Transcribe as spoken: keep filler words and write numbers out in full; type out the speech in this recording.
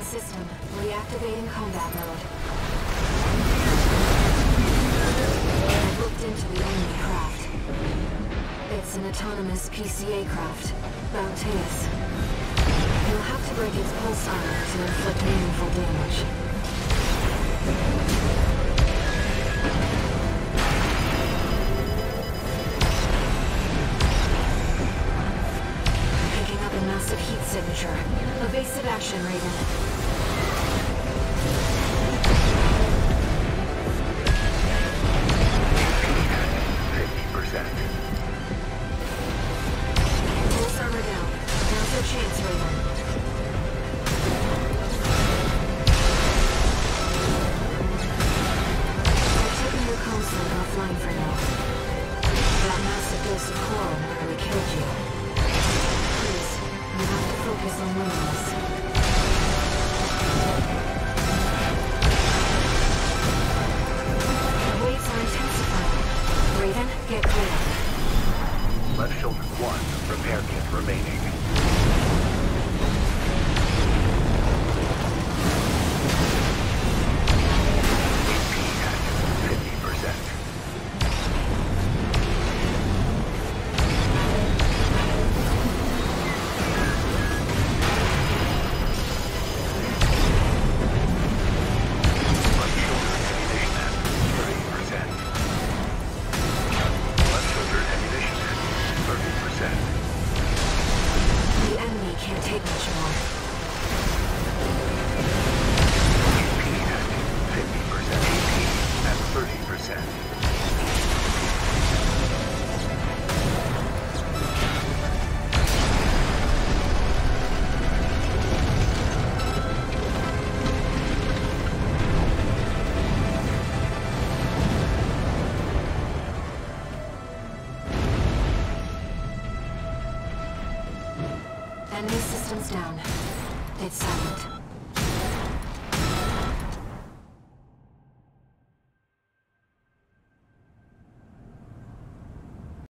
system. Reactivating combat mode. I've looked into the enemy craft. It's an autonomous P C A craft, Balteus. You'll have to break its pulse armor to inflict meaningful damage. Picking up a massive heat signature. Evasive action, Raven. fifty percent. Pulse armor down. Now's your chance, Raven. I've taken your console offline for now. That massive dose of coral nearly killed you. Please, you have to focus on winning this. The waves are intensifying. Raven, get clear. Left shoulder one, repair kit remaining. A P at fifty percent. Right shoulder ammunition at thirty percent. Left shoulder ammunition at thirty percent. The enemy can't take much more. A P at fifty percent. A P at thirty percent. Enemy systems down. It's silent.